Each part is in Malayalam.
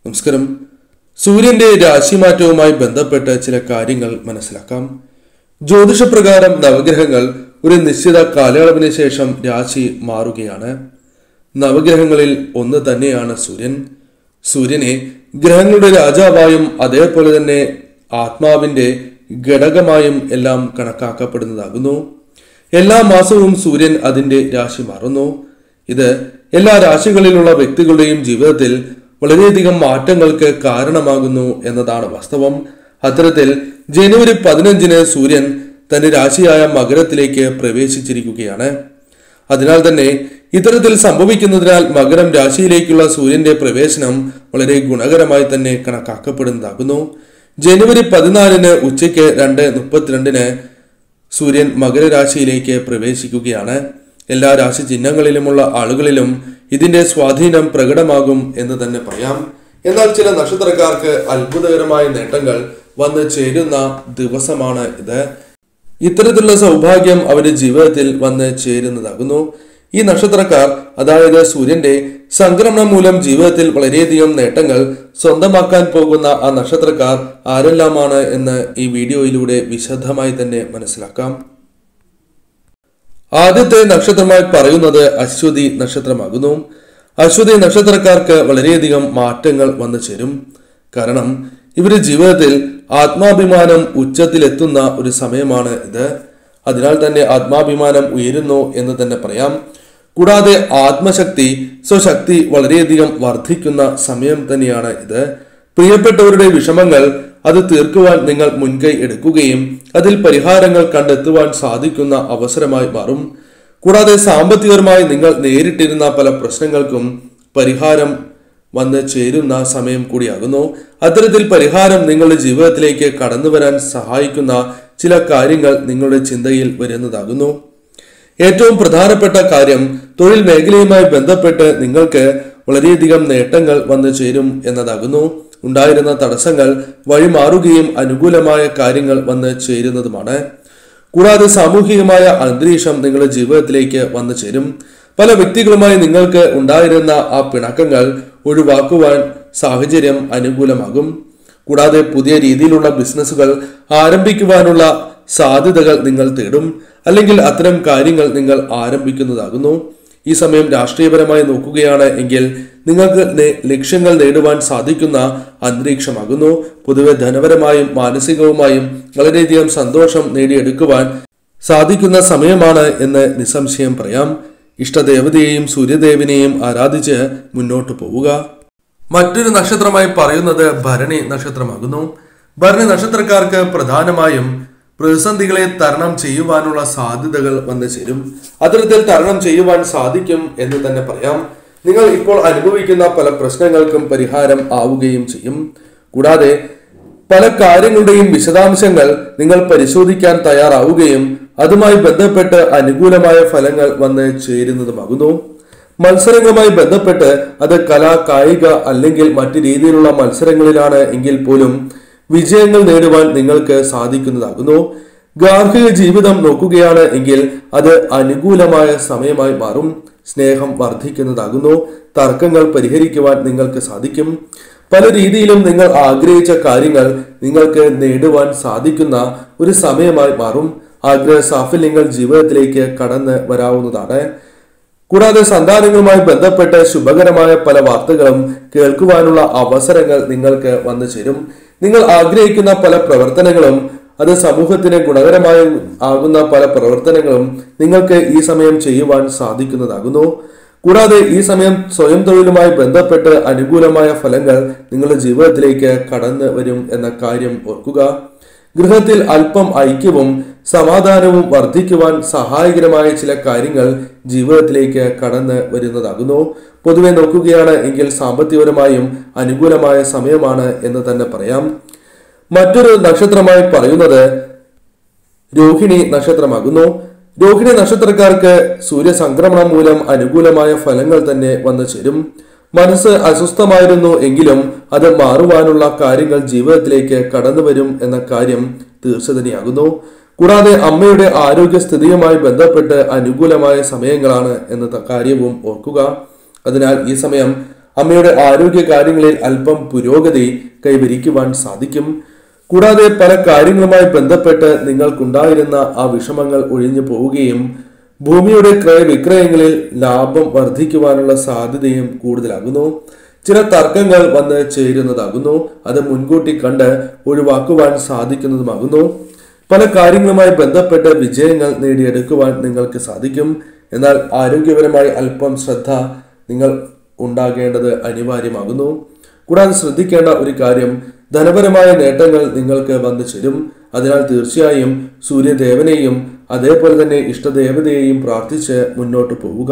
നമസ്കാരം. സൂര്യന്റെ രാശിമാറ്റവുമായി ബന്ധപ്പെട്ട് ചില കാര്യങ്ങൾ മനസ്സിലാക്കാം. ജ്യോതിഷപ്രകാരം നവഗ്രഹങ്ങൾ ഒരു നിശ്ചിത കാലയളവിന് ശേഷം രാശി മാറുകയാണ്. നവഗ്രഹങ്ങളിൽ ഒന്ന് തന്നെയാണ് സൂര്യൻ. സൂര്യനെ ഗ്രഹങ്ങളുടെ രാജാവായും അതേപോലെ തന്നെ ആത്മാവിന്റെ ഘടകമായും എല്ലാം കണക്കാക്കപ്പെടുന്നതാകുന്നു. എല്ലാ മാസവും സൂര്യൻ അതിന്റെ രാശി മാറുന്നു. ഇത് എല്ലാ രാശികളിലുള്ള വ്യക്തികളുടെയും ജീവിതത്തിൽ വളരെയധികം മാറ്റങ്ങൾക്ക് കാരണമാകുന്നു എന്നതാണ് വാസ്തവം. അത്തരത്തിൽ ജനുവരി 15 സൂര്യൻ തന്റെ രാശിയായ മകരത്തിലേക്ക് പ്രവേശിച്ചിരിക്കുകയാണ്. അതിനാൽ തന്നെ ഇത്തരത്തിൽ സംഭവിക്കുന്നതിനാൽ മകരം രാശിയിലേക്കുള്ള സൂര്യന്റെ പ്രവേശനം വളരെ ഗുണകരമായി തന്നെ കണക്കാക്കപ്പെടുന്നതാകുന്നു. ജനുവരി 14 ഉച്ചയ്ക്ക് 2:32 സൂര്യൻ മകരരാശിയിലേക്ക് പ്രവേശിക്കുകയാണ്. എല്ലാ രാശി ചിഹ്നങ്ങളിലുമുള്ള ആളുകളിലും ഇതിന്റെ സ്വാധീനം പ്രകടമാകും എന്ന് തന്നെ പറയാം. എന്നാൽ ചില നക്ഷത്രക്കാർക്ക് അത്ഭുതകരമായ നേട്ടങ്ങൾ വന്ന് ചേരുന്ന ദിവസമാണ് ഇത്. ഇത്തരത്തിലുള്ള സൗഭാഗ്യം അവരുടെ ജീവിതത്തിൽ വന്ന് ചേരുന്നതാകുന്നു. ഈ നക്ഷത്രക്കാർ, അതായത് സൂര്യന്റെ സംക്രമണം മൂലം ജീവിതത്തിൽ വളരെയധികം നേട്ടങ്ങൾ സ്വന്തമാക്കാൻ പോകുന്ന ആ നക്ഷത്രക്കാർ ആരെല്ലാമാണ് എന്ന് ഈ വീഡിയോയിലൂടെ വിശദമായി തന്നെ മനസ്സിലാക്കാം. ആദ്യത്തെ നക്ഷത്രമായി പറയുന്നത് അശ്വതി നക്ഷത്രമാകുന്നു. അശ്വതി നക്ഷത്രക്കാർക്ക് വളരെയധികം മാറ്റങ്ങൾ വന്നു ചേരും. കാരണം ഇവരുടെ ജീവിതത്തിൽ ആത്മാഭിമാനം ഉച്ചത്തിലെത്തുന്ന ഒരു സമയമാണ് ഇത്. അതിനാൽ തന്നെ ആത്മാഭിമാനം ഉയരുന്നു എന്ന് തന്നെ പറയാം. കൂടാതെ ആത്മശക്തി, സ്വശക്തി വളരെയധികം വർദ്ധിക്കുന്ന സമയം തന്നെയാണ് ഇത്. പ്രിയപ്പെട്ടവരുടെ വിഷമങ്ങൾ അത് തീർക്കുവാൻ നിങ്ങൾ മുൻകൈ എടുക്കുകയും അതിൽ പരിഹാരങ്ങൾ കണ്ടെത്തുവാൻ സാധിക്കുന്ന അവസരമായി മാറും. കൂടാതെ സാമ്പത്തികമായി നിങ്ങൾ നേരിട്ടിരുന്ന പല പ്രശ്നങ്ങൾക്കും പരിഹാരം വന്ന് ചേരുന്ന സമയം കൂടിയാകുന്നു. അത്തരത്തിൽ പരിഹാരം നിങ്ങളുടെ ജീവിതത്തിലേക്ക് കടന്നു വരാൻ സഹായിക്കുന്ന ചില കാര്യങ്ങൾ നിങ്ങളുടെ ചിന്തയിൽ വരുന്നതാകുന്നു. ഏറ്റവും പ്രധാനപ്പെട്ട കാര്യം, തൊഴിൽ മേഖലയുമായി ബന്ധപ്പെട്ട് നിങ്ങൾക്ക് വളരെയധികം നേട്ടങ്ങൾ വന്നു ചേരും എന്നതാകുന്നു. ഉണ്ടായിരുന്ന തടസ്സങ്ങൾ വഴിമാറുകയും അനുകൂലമായ കാര്യങ്ങൾ വന്ന് ചേരുന്നതുമാണ്. കൂടാതെ സാമൂഹികമായ അന്തരീക്ഷം നിങ്ങളുടെ ജീവിതത്തിലേക്ക് വന്നു ചേരും. പല വ്യക്തികളുമായി നിങ്ങൾക്ക് ഉണ്ടായിരുന്ന ആ പിണക്കങ്ങൾ ഒഴിവാക്കുവാൻ സാഹചര്യം അനുകൂലമാകും. കൂടാതെ പുതിയ രീതിയിലുള്ള ബിസിനസ്സുകൾ ആരംഭിക്കുവാനുള്ള സാധ്യതകൾ നിങ്ങൾ തേടും, അല്ലെങ്കിൽ അത്തരം കാര്യങ്ങൾ നിങ്ങൾ ആരംഭിക്കുന്നതാകുന്നു. ഈ സമയം രാഷ്ട്രീയപരമായി നോക്കുകയാണ് എങ്കിൽ നിങ്ങൾക്ക് ലക്ഷ്യങ്ങൾ നേടുവാൻ സാധിക്കുന്ന അന്തരീക്ഷമാകുന്നു. പൊതുവെ ധനപരമായും മാനസികവുമായും വളരെയധികം സന്തോഷം നേടിയെടുക്കുവാൻ സാധിക്കുന്ന സമയമാണ് എന്ന് നിസ്സംശയം പറയാം. ഇഷ്ടദേവതയെയും സൂര്യദേവനെയും ആരാധിച്ച് മുന്നോട്ട് പോവുക. മറ്റൊരു നക്ഷത്രമായി പറയുന്നത് ഭരണി നക്ഷത്രമാകുന്നു. ഭരണി നക്ഷത്രക്കാർക്ക് പ്രധാനമായും പ്രതിസന്ധികളെ തരണം ചെയ്യുവാനുള്ള സാധ്യതകൾ വന്നു ചേരും. അത്തരത്തിൽ തരണം ചെയ്യുവാൻ സാധിക്കും എന്ന് തന്നെ പറയാം. നിങ്ങൾ ഇപ്പോൾ അനുഭവിക്കുന്ന പല പ്രശ്നങ്ങൾക്കും പരിഹാരം ആവുകയും ചെയ്യും. കൂടാതെ പല കാര്യങ്ങളുടെയും വിശദാംശങ്ങൾ നിങ്ങൾ പരിശോധിക്കാൻ തയ്യാറാവുകയും അതുമായി ബന്ധപ്പെട്ട് അനുകൂലമായ ഫലങ്ങൾ വന്ന് ചേരുന്നതുമാകുന്നു. മത്സരങ്ങളുമായി ബന്ധപ്പെട്ട് അത് കലാ, കായിക അല്ലെങ്കിൽ മറ്റു രീതിയിലുള്ള മത്സരങ്ങളിലാണ് എങ്കിൽ പോലും വിജയങ്ങൾ നേടുവാൻ നിങ്ങൾക്ക് സാധിക്കുന്നതാകുന്നു. ഗാർഹിക ജീവിതം നോക്കുകയാണ് എങ്കിൽ അത് അനുകൂലമായ സമയമായി മാറും. സ്നേഹം വർദ്ധിക്കുന്നതാകുന്നു. തർക്കങ്ങൾ പരിഹരിക്കുവാൻ നിങ്ങൾക്ക് സാധിക്കും. പല രീതിയിലും നിങ്ങൾ ആഗ്രഹിച്ച കാര്യങ്ങൾ നിങ്ങൾക്ക് നേടുവാൻ സാധിക്കുന്ന ഒരു സമയമായി മാറും. ആഗ്രഹ സാഫല്യങ്ങൾ ജീവിതത്തിലേക്ക് കടന്ന് വരാവുന്നതാണ്. കൂടാതെ സന്താനങ്ങളുമായി ബന്ധപ്പെട്ട് ശുഭകരമായ പല വാർത്തകളും കേൾക്കുവാനുള്ള അവസരങ്ങൾ നിങ്ങൾക്ക് വന്നു ചേരും. നിങ്ങൾ ആഗ്രഹിക്കുന്ന പല പ്രവർത്തനങ്ങളും, അത് സമൂഹത്തിന് ഗുണകരമായി ആകുന്ന പല പ്രവർത്തനങ്ങളും നിങ്ങൾക്ക് ഈ സമയം ചെയ്യുവാൻ സാധിക്കുന്നതാകുന്നു. കൂടാതെ ഈ സമയം സ്വയം തൊഴിലുമായി ബന്ധപ്പെട്ട് അനുകൂലമായ ഫലങ്ങൾ നിങ്ങളുടെ ജീവിതത്തിലേക്ക് കടന്നു വരും എന്ന കാര്യം ഓർക്കുക. ഗൃഹത്തിൽ അല്പം ഐക്യവും സമാധാനവും വർദ്ധിക്കുവാൻ സഹായകരമായ ചില കാര്യങ്ങൾ ജീവിതത്തിലേക്ക് കടന്നു വരുന്നതാകുന്നു. പൊതുവെ നോക്കുകയാണ് എങ്കിൽ സാമ്പത്തികപരമായും അനുകൂലമായ സമയമാണ് എന്ന് തന്നെ പറയാം. മറ്റൊരു നക്ഷത്രമായി പറയുന്നത് രോഹിണി നക്ഷത്രമാകുന്നു. രോഹിണി നക്ഷത്രക്കാർക്ക് സൂര്യ സംക്രമണം മൂലം അനുകൂലമായ ഫലങ്ങൾ തന്നെ വന്നു ചേരും. മനസ്സ് അസ്വസ്ഥമായിരുന്നു എങ്കിലും അത് മാറുവാനുള്ള കാര്യങ്ങൾ ജീവിതത്തിലേക്ക് കടന്നു വരും എന്ന കാര്യം തീർച്ച തന്നെയാകുന്നു. കൂടാതെ അമ്മയുടെ ആരോഗ്യസ്ഥിതിയുമായി ബന്ധപ്പെട്ട് അനുകൂലമായ സമയങ്ങളാണ് എന്ന കാര്യവും ഓർക്കുക. അതിനാൽ ഈ സമയം അമ്മയുടെ ആരോഗ്യ കാര്യങ്ങളിൽ അല്പം പുരോഗതി കൈവരിക്കുവാൻ സാധിക്കും. കൂടാതെ പല കാര്യങ്ങളുമായി ബന്ധപ്പെട്ട് നിങ്ങൾക്കുണ്ടായിരുന്ന ആ വിഷമങ്ങൾ ഒഴിഞ്ഞു പോവുകയും ഭൂമിയുടെ ക്രയവിക്രയങ്ങളിൽ ലാഭം വർദ്ധിക്കുവാനുള്ള സാധ്യതയും കൂടുതലാകുന്നു. ചില തർക്കങ്ങൾ വന്ന് ചേരുന്നതാകുന്നു. അത് മുൻകൂട്ടി കണ്ട് ഒഴിവാക്കുവാൻ സാധിക്കുന്നതുമാകുന്നു. പല കാര്യങ്ങളുമായി ബന്ധപ്പെട്ട് വിജയങ്ങൾ നേടിയെടുക്കുവാൻ നിങ്ങൾക്ക് സാധിക്കും. എന്നാൽ ആരോഗ്യപരമായി അല്പം ശ്രദ്ധ നിങ്ങൾ ഉണ്ടാകേണ്ടത് അനിവാര്യമാകുന്നു. കൂടാതെ ശ്രദ്ധിക്കേണ്ട ഒരു കാര്യം, ധനപരമായ നേട്ടങ്ങൾ നിങ്ങൾക്ക് വന്നു ചേരും. അതിനാൽ തീർച്ചയായും സൂര്യദേവനെയും അതേപോലെ തന്നെ ഇഷ്ടദേവതയെയും പ്രാർത്ഥിച്ച് മുന്നോട്ട് പോവുക.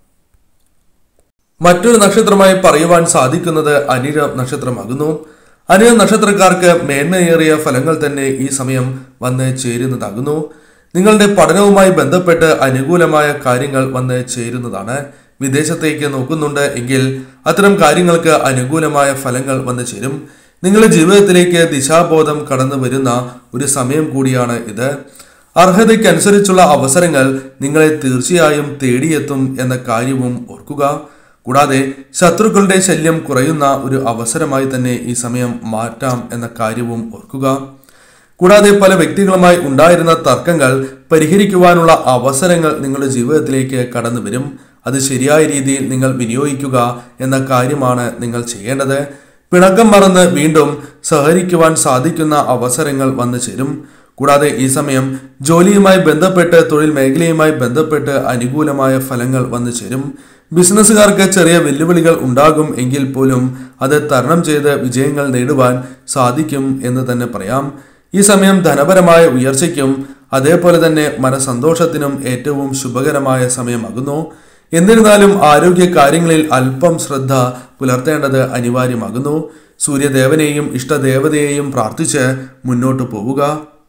മറ്റൊരു നക്ഷത്രമായി പറയുവാൻ സാധിക്കുന്നത് അനിഴ നക്ഷത്രമാകുന്നു. അനിഴ നക്ഷത്രക്കാർക്ക് മേന്മയേറിയ ഫലങ്ങൾ തന്നെ ഈ സമയം വന്ന് ചേരുന്നതാകുന്നു. നിങ്ങളുടെ പഠനവുമായി ബന്ധപ്പെട്ട് അനുകൂലമായ കാര്യങ്ങൾ വന്ന് ചേരുന്നതാണ്. വിദേശത്തേക്ക് നോക്കുന്നുണ്ട് എങ്കിൽ അത്തരം കാര്യങ്ങൾക്ക് അനുകൂലമായ ഫലങ്ങൾ വന്നു ചേരും. നിങ്ങളുടെ ജീവിതത്തിലേക്ക് ദിശാബോധം കടന്നു വരുന്ന ഒരു സമയം കൂടിയാണ് ഇത്. അർഹതയ്ക്കനുസരിച്ചുള്ള അവസരങ്ങൾ നിങ്ങളെ തീർച്ചയായും തേടിയെത്തും എന്ന കാര്യവും ഓർക്കുക. കൂടാതെ ശത്രുക്കളുടെ ശല്യം കുറയുന്ന ഒരു അവസരമായി തന്നെ ഈ സമയം മാറ്റാം എന്ന കാര്യവും ഓർക്കുക. കൂടാതെ പല വ്യക്തികളുമായി ഉണ്ടായിരുന്ന തർക്കങ്ങൾ പരിഹരിക്കുവാനുള്ള അവസരങ്ങൾ നിങ്ങളുടെ ജീവിതത്തിലേക്ക് കടന്നു വരും. അത് ശരിയായ രീതിയിൽ നിങ്ങൾ വിനിയോഗിക്കുക എന്ന കാര്യമാണ് നിങ്ങൾ ചെയ്യേണ്ടത്. പിണക്കം മറന്ന് വീണ്ടും സഹകരിക്കുവാൻ സാധിക്കുന്ന അവസരങ്ങൾ വന്നു ചേരും. കൂടാതെ ഈ സമയം ജോലിയുമായി ബന്ധപ്പെട്ട് തൊഴിൽ മേഖലയുമായി ബന്ധപ്പെട്ട് അനുകൂലമായ ഫലങ്ങൾ വന്നു ചേരും. ബിസിനസ്സുകാർക്ക് ചെറിയ വെല്ലുവിളികൾ ഉണ്ടാകും എങ്കിൽ പോലും അത് തരണം ചെയ്ത് വിജയങ്ങൾ നേടുവാൻ സാധിക്കും എന്ന് തന്നെ പറയാം. ഈ സമയം ധനപരമായ ഉയർച്ചയ്ക്കും അതേപോലെ തന്നെ മനസന്തോഷത്തിനും ഏറ്റവും ശുഭകരമായ സമയമാകുന്നു. എന്നിരുന്നാലും ആരോഗ്യ കാര്യങ്ങളിൽ അല്പം ശ്രദ്ധ പുലർത്തേണ്ടത് അനിവാര്യമാകുന്നു. സൂര്യദേവനെയും ഇഷ്ടദേവതയെയും പ്രാർത്ഥിച്ച് മുന്നോട്ട് പോവുക.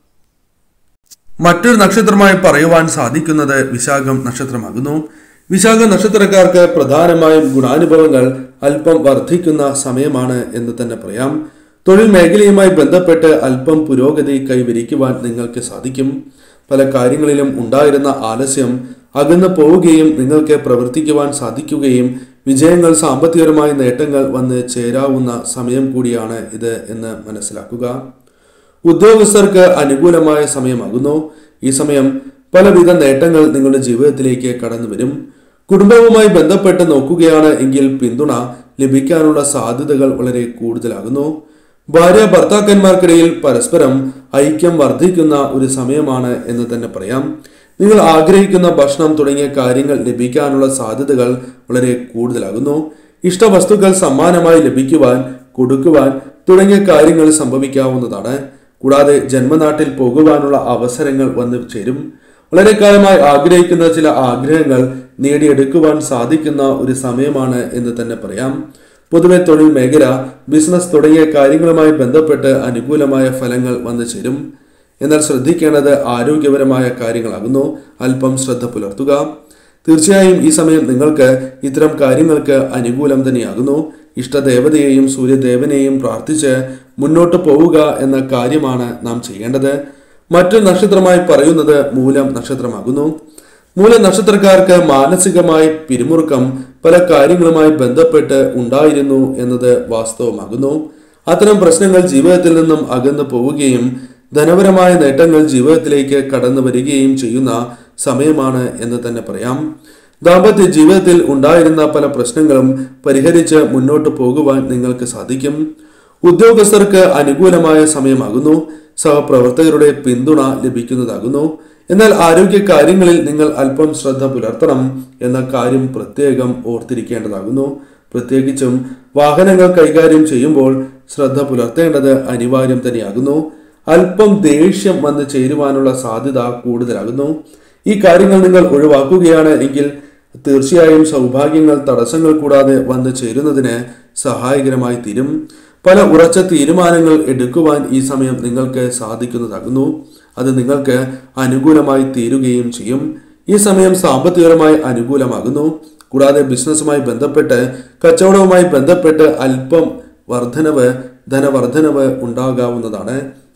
മറ്റൊരു നക്ഷത്രമായി പറയുവാൻ സാധിക്കുന്നത് വിശാഖം നക്ഷത്രമാകുന്നു. വിശാഖ നക്ഷത്രക്കാർക്ക് പ്രധാനമായും ഗുണാനുഭവങ്ങൾ അല്പം വർദ്ധിക്കുന്ന സമയമാണ് എന്ന് തന്നെ പറയാം. തൊഴിൽ മേഖലയുമായി ബന്ധപ്പെട്ട് അല്പം പുരോഗതി കൈവരിക്കുവാൻ നിങ്ങൾക്ക് സാധിക്കും. പല കാര്യങ്ങളിലും ഉണ്ടായിരുന്ന ആലസ്യം അകന്നു പോവുകയും നിങ്ങൾക്ക് പ്രവർത്തിക്കുവാൻ സാധിക്കുകയും വിജയങ്ങൾ സാമ്പത്തികപരമായ നേട്ടങ്ങൾ വന്ന് ചേരാവുന്ന സമയം കൂടിയാണ് ഇത് എന്ന് മനസ്സിലാക്കുക. ഉദ്യോഗസ്ഥർക്ക് അനുകൂലമായ സമയമാകുന്നു. ഈ സമയം പലവിധ നേട്ടങ്ങൾ നിങ്ങളുടെ ജീവിതത്തിലേക്ക് കടന്നു വരും. കുടുംബവുമായി ബന്ധപ്പെട്ട് നോക്കുകയാണ് എങ്കിൽ പിന്തുണ ലഭിക്കാനുള്ള സാധ്യതകൾ വളരെ കൂടുതലാകുന്നു. ഭാര്യ ഭർത്താക്കന്മാർക്കിടയിൽ പരസ്പരം ഐക്യം വർദ്ധിക്കുന്ന ഒരു സമയമാണ് എന്ന് തന്നെ പറയാം. നിങ്ങൾ ആഗ്രഹിക്കുന്ന ഭക്ഷണം തുടങ്ങിയ കാര്യങ്ങൾ ലഭിക്കാനുള്ള സാധ്യതകൾ വളരെ കൂടുതലാകുന്നു. ഇഷ്ടവസ്തുക്കൾ സമ്മാനമായി ലഭിക്കുവാൻ, കൊടുക്കുവാൻ തുടങ്ങിയ കാര്യങ്ങൾ സംഭവിക്കാവുന്നതാണ്. കൂടാതെ ജന്മനാട്ടിൽ പോകുവാനുള്ള അവസരങ്ങൾ വന്നു ചേരും. വളരെ കാലമായി ആഗ്രഹിക്കുന്ന ചില ആഗ്രഹങ്ങൾ നേടിയെടുക്കുവാൻ സാധിക്കുന്ന ഒരു സമയമാണ് എന്ന് തന്നെ പറയാം. പൊതുവെ തൊഴിൽ മേഖല, ബിസിനസ് തുടങ്ങിയ കാര്യങ്ങളുമായി ബന്ധപ്പെട്ട് അനുകൂലമായ ഫലങ്ങൾ വന്നു ചേരും. എന്നാൽ ശ്രദ്ധിക്കേണ്ടത് ആരോഗ്യപരമായ കാര്യങ്ങളാകുന്നു. അല്പം ശ്രദ്ധ പുലർത്തുക. തീർച്ചയായും ഈ സമയം നിങ്ങൾക്ക് ഇത്തരം കാര്യങ്ങൾക്ക് അനുകൂലം തന്നെയാകുന്നു. ഇഷ്ടദേവതയെയും സൂര്യദേവനെയും പ്രാർത്ഥിച്ച് മുന്നോട്ട് പോവുക എന്ന കാര്യമാണ് നാം ചെയ്യേണ്ടത്. മറ്റൊരു നക്ഷത്രമായി പറയുന്നത് മൂലം നക്ഷത്രമാകുന്നു. മൂലം നക്ഷത്രക്കാർക്ക് മാനസികമായി പിരിമുറുക്കം പല കാര്യങ്ങളുമായി ബന്ധപ്പെട്ട് ഉണ്ടായിരുന്നു എന്നത് വാസ്തവമാകുന്നു. അത്തരം പ്രശ്നങ്ങൾ ജീവിതത്തിൽ നിന്നും അകന്നു പോവുകയും ധനപരമായ നേട്ടങ്ങൾ ജീവിതത്തിലേക്ക് കടന്നു വരികയും ചെയ്യുന്ന സമയമാണ് എന്ന് തന്നെ പറയാം. ദാമ്പത്യ ജീവിതത്തിൽ ഉണ്ടായിരുന്ന പല പ്രശ്നങ്ങളും പരിഹരിച്ച് മുന്നോട്ട് പോകുവാൻ നിങ്ങൾക്ക് സാധിക്കും. ഉദ്യോഗസ്ഥർക്ക് അനുകൂലമായ സമയമാകുന്നു. സഹപ്രവർത്തകരുടെ പിന്തുണ ലഭിക്കുന്നതാകുന്നു. എന്നാൽ ആരോഗ്യ കാര്യങ്ങളിൽ നിങ്ങൾ അല്പം ശ്രദ്ധ പുലർത്തണം എന്ന കാര്യം പ്രത്യേകം ഓർത്തിരിക്കേണ്ടതാകുന്നു. പ്രത്യേകിച്ചും വാഹനങ്ങൾ കൈകാര്യം ചെയ്യുമ്പോൾ ശ്രദ്ധ പുലർത്തേണ്ടത് അനിവാര്യം തന്നെയാകുന്നു. അല്പം ദേഷ്യം വന്ന് ചേരുവാനുള്ള സാധ്യത കൂടുതലാകുന്നു. ഈ കാര്യങ്ങൾ നിങ്ങൾ ഒഴിവാക്കുകയാണ് എങ്കിൽ തീർച്ചയായും സൗഭാഗ്യങ്ങൾ തടസ്സങ്ങൾ കൂടാതെ വന്നു ചേരുന്നതിന് സഹായകരമായി തീരും. പല ഉറച്ച തീരുമാനങ്ങൾ എടുക്കുവാൻ ഈ സമയം നിങ്ങൾക്ക് സാധിക്കുന്നതാകുന്നു. അത് നിങ്ങൾക്ക് അനുകൂലമായി തീരുകയും ചെയ്യും. ഈ സമയം സാമ്പത്തികപരമായി അനുകൂലമാകുന്നു. കൂടാതെ ബിസിനസ്സുമായി ബന്ധപ്പെട്ട് കച്ചവടവുമായി ബന്ധപ്പെട്ട് അല്പം ധനവർദ്ധനവ് ഉണ്ടാകാവുന്നതാണ്.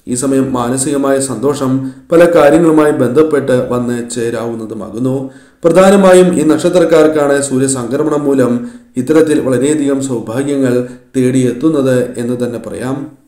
ഈ സമയം മാനസികമായ സന്തോഷം പല കാര്യങ്ങളുമായി ബന്ധപ്പെട്ട് വന്ന് ചേരാവുന്നതുമാകുന്നു. പ്രധാനമായും ഈ നക്ഷത്രക്കാർക്കാണ് സൂര്യസംക്രമണം മൂലം ഇത്തരത്തിൽ വളരെയധികം സൗഭാഗ്യങ്ങൾ തേടിയെത്തുന്നത് എന്ന് തന്നെ പറയാം.